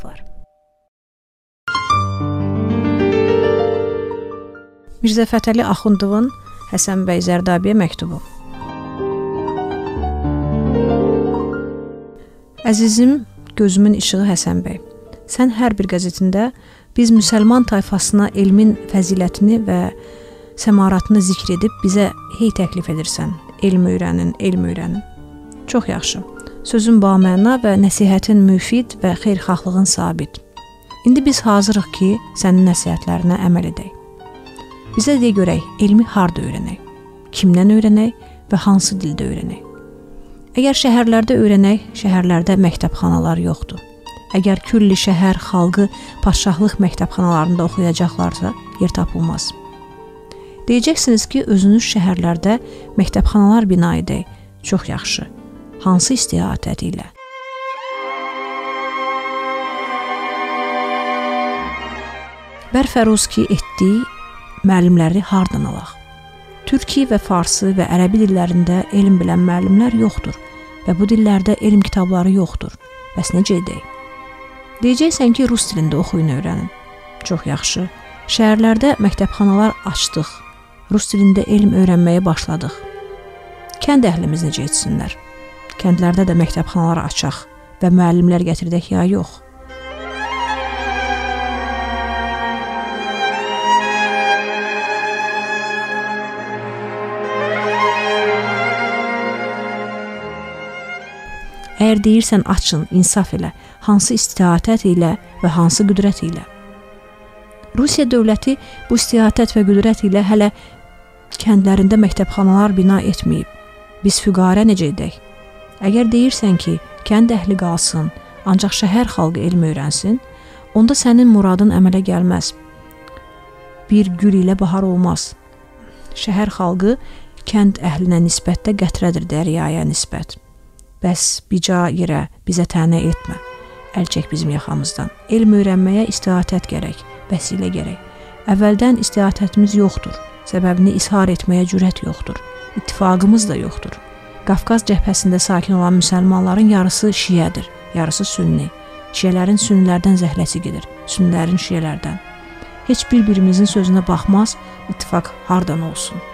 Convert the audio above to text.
Məktublar. Mirzə Fətəli Axundovun Həsən bəy Zərdabiyə məktubu. Əzizim, gözümün işığı Həsən bəy, sən hər bir qəzetində biz müsəlman tayfasına elmin fəzilətini və səmaratını zikr edib bizə hey təklif edirsən. Elm öyrənin, elm öyrənin. Çox yaxşı. Sözün baməna və nəsihətin müfid və xeyirxahlığın sabit. İndi biz hazırıq ki, sənin nəsihətlərinə əməl edək. Bizə deyə görək, elmi harda öyrənək, kimdən öyrənək və hansı dildə öyrənək. Əgər şəhərlərdə öyrənək, şəhərlərdə məktəbxanalar yoxdur. Əgər külli şəhər xalqı padşahlıq məktəbxanalarında oxuyacaqlarsa, yer tapılmaz. Deyəcəksiniz ki, özünüz şəhərlərdə məktəbxanalar bina edək. Çox yaxşı. Hansı istihatət ilə? Bərfəruzki etdiyi müəllimləri hardan alaq? Türki və farsı və ərəbi dillərində elm bilən müəllimlər yoxdur və bu dillərdə elm kitabları yoxdur. Bəs necə edək? Deyəcəksən ki, rus dilində oxuyun öyrənin. Çox yaxşı. Şəhərlərdə məktəbxanalar açdıq. Rus dilində elm öyrənməyə başladıq. Kənd əhlimiz necə etsinlər? Kəndlərdə də məktəbxanalar açaq və müəllimlər gətirdək ya yox? Əgər deyirsən açın, insaf ilə, hansı istihatət ilə və hansı qüdrət ilə? Rusiya dövləti bu istihatət və qüdrət ilə hələ kəndlərində məktəbxanalar bina etməyib. Biz füqarə necə edək? Əgər deyirsən ki, kənd əhli qalsın, ancaq şəhər xalqı elm öyrənsin, onda sənin muradın əmələ gəlməz. Bir gül ilə bahar olmaz. Şəhər xalqı kənd əhlinə nisbətdə qətrədir dəryaya nisbət. Bəs bica yerə bizə tənə etmə. Əl çək bizim yaxamızdan. Elm öyrənməyə istihatət gərək, vəsilə gərək. Əvvəldən istihatətimiz yoxdur. Səbəbini izhar etməyə cürət yoxdur. İttifaqımız da yoxdur. Qafqaz cəbhəsində sakin olan müsəlmanların yarısı şiədir, yarısı sünni. Şiələrin sünnilərdən zəhləsi gedir, sünnilərin şiələrdən. Heç bir-birimizin sözünə baxmaz, ittifaq hardan olsun?